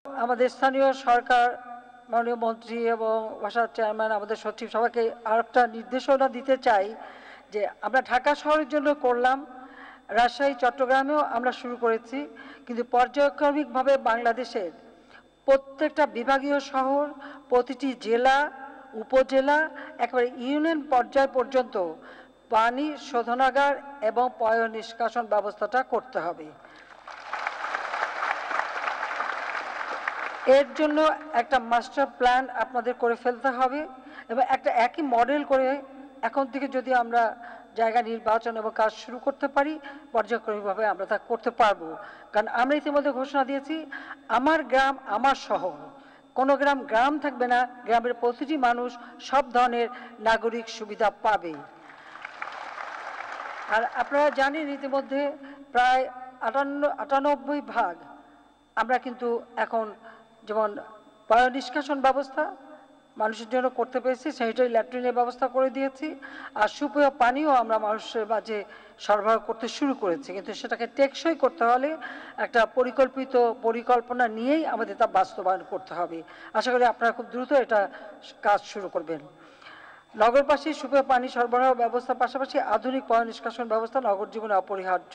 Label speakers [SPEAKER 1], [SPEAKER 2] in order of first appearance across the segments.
[SPEAKER 1] আমাদের স্থানীয় সরকার মাননীয় মন্ত্রী এবং ভাষার চেয়ারম্যান আমাদের সচিব সবাইকে আরেকটা নির্দেশনা দিতে চাই যে আমরা ঢাকা শহরের জন্য করলাম, রাজশাহী চট্টগ্রামেও আমরা শুরু করেছি, কিন্তু পর্যায়ক্রমিকভাবে বাংলাদেশের প্রত্যেকটা বিভাগীয় শহর, প্রতিটি জেলা, উপজেলা, একেবারে ইউনিয়ন পর্যায় পর্যন্ত পানি শোধনাগার এবং পয় নিষ্কাশন ব্যবস্থাটা করতে হবে। এর জন্য একটা মাস্টার প্ল্যান আপনাদের করে ফেলতে হবে এবং একটা একই মডেল করে এখন থেকে যদি আমরা জায়গা নির্বাচন এবং কাজ শুরু করতে পারি, পর্যায়ক্রমিকভাবে আমরা তা করতে পারবো। কারণ আমরা ইতিমধ্যে ঘোষণা দিয়েছি, আমার গ্রাম আমার শহর, কোনো গ্রাম গ্রাম থাকবে না, গ্রামের প্রতিটি মানুষ সব ধরনের নাগরিক সুবিধা পাবে। আর আপনারা জানেন ইতিমধ্যে প্রায় 98% আমরা কিন্তু এখন যেমন পয় নিষ্কাশন ব্যবস্থা মানুষের জন্য করতে পেরেছি, স্যানিটারি ল্যাট্রিনের ব্যবস্থা করে দিয়েছি, আর সুপেয় পানিও আমরা মানুষের মাঝে সরবরাহ করতে শুরু করেছি। কিন্তু সেটাকে টেকসই করতে হলে একটা পরিকল্পনা নিয়েই আমাদের তা বাস্তবায়ন করতে হবে। আশা করি আপনারা খুব দ্রুত এটা কাজ শুরু করবেন। নগরবাসী সুপেয় পানি সরবরাহ ব্যবস্থার পাশাপাশি আধুনিক পয় নিষ্কাশন ব্যবস্থা নগর জীবনে অপরিহার্য।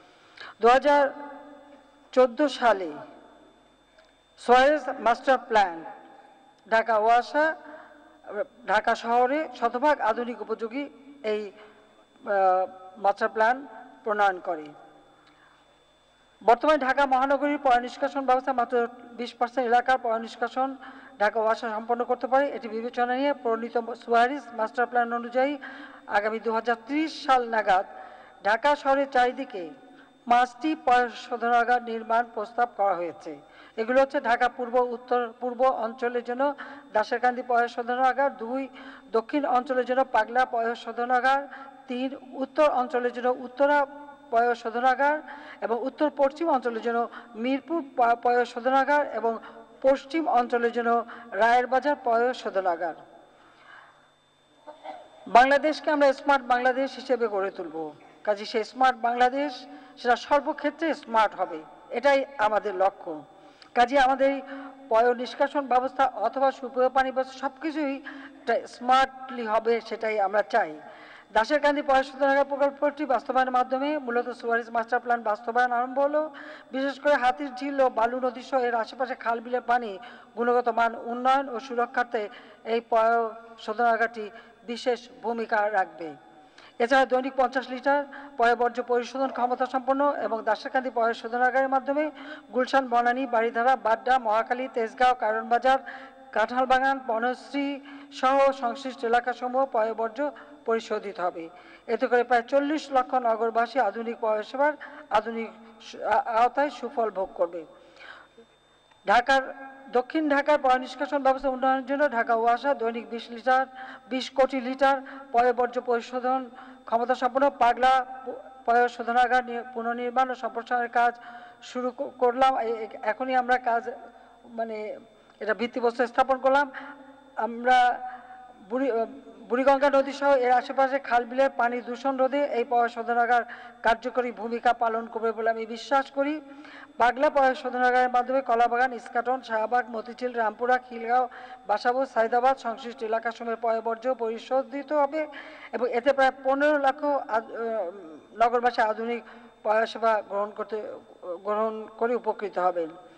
[SPEAKER 1] 2014 সালে সোয়ারেজ মাস্টার প্ল্যান ঢাকা ওয়াসা ঢাকা শহরে শতভাগ আধুনিক উপযোগী এই মাস্টার প্ল্যান প্রণয়ন করে। বর্তমানে ঢাকা মহানগরীর পয় নিষ্কাশন ব্যবস্থা মাত্র 20% এলাকার পয় নিষ্কাশন ঢাকা ওয়াসা সম্পন্ন করতে পারে। এটি বিবেচনা নিয়ে প্রণীত সুয়ারেজ মাস্টার প্ল্যান অনুযায়ী আগামী 2030 সাল নাগাদ ঢাকা শহরের চারিদিকে 5টি পয় শোধনাগার নির্মাণ প্রস্তাব করা হয়েছে। এগুলো হচ্ছে ঢাকা উত্তর পূর্ব অঞ্চলের জন্য দাসেরকান্দি পয় শোধনাগার, 2 দক্ষিণ অঞ্চলের জন্য পাগলা পয় শোধনাগার, 3 উত্তর অঞ্চলের জন্য উত্তরা পয় শোধনাগার এবং উত্তর পশ্চিম অঞ্চলের জন্য মিরপুর পয় শোধনাগার এবং পশ্চিম অঞ্চলের জন্য রায়ের বাজার পয় শোধনাগার। বাংলাদেশকে আমরা স্মার্ট বাংলাদেশ হিসেবে গড়ে তুলব। কাজে সেই স্মার্ট বাংলাদেশ সেটা সর্বক্ষেত্রে স্মার্ট হবে, এটাই আমাদের লক্ষ্য। কাজে আমাদের পয় নিষ্কাশন ব্যবস্থা অথবা সুপেয় পানি ব্যবস্থা সবকিছুই স্মার্টলি হবে, সেটাই আমরা চাই। দাসেরকান্দি পয় শোধনাগার প্রকল্পটি বাস্তবায়নের মাধ্যমে মূলত সুয়ারেজ মাস্টার প্ল্যান বাস্তবায়ন আরম্ভ হলো। বিশেষ করে হাতির ঝিল ও বালু নদী সহ এর আশেপাশে খাল বিলের পানি গুণগত মান উন্নয়ন ও সুরক্ষার্থে এই পয় শোধনাগারটি বিশেষ ভূমিকা রাখবে। এছাড়া দৈনিক 50 লিটার পয় বর্জ্য পরিশোধন ক্ষমতা সম্পন্ন এবং দাসেরকান্দি পয় শোধনাগারের মাধ্যমে গুলশান, বনানী, বাড়িধারা, বাড্ডা, মহাখালী, তেজগাঁও, কারণবাজার, কাঁঠালবাগান, বনশ্রী সহ সংশ্লিষ্ট এলাকাসমূহ পয় বর্জ্য পরিশোধিত হবে। এতে করে প্রায় 40 লক্ষ নগরবাসী আধুনিক পয় সেবার আওতায় সুফল ভোগ করবে। দক্ষিণ ঢাকার পয় নিষ্কাশন ব্যবস্থা উন্নয়নের জন্য ঢাকা ওয়াসা দৈনিক 20 কোটি লিটার পয় বর্জ্য পরিশোধন ক্ষমতা সম্পন্ন পাগলা পয় শোধনাগার পুনর্নির্মাণ ও সম্প্রসারণের কাজ শুরু করলাম। এখনই আমরা কাজ এটা ভিত্তিপ্রস্তর স্থাপন করলাম। আমরা বুড়িগঙ্গা নদী সহ এর আশেপাশে খাল বিলের পানি দূষণ রোধে এই পয় শোধনাগার কার্যকরী ভূমিকা পালন করবে বলে আমি বিশ্বাস করি। পাগলা পয় শোধনাগারের মাধ্যমে কলাবাগান, ইস্কাটন, শাহবাগ, মতিঝিল, রামপুরা, খিলগাঁও, বাসাবোর, সাইদাবাদ সংশ্লিষ্ট এলাকাসমূহের পয় বর্জ্য পরিশোধিত হবে এবং এতে প্রায় 15 লক্ষ নগরবাসী আধুনিক পয় সেবা গ্রহণ করে উপকৃত হবেন।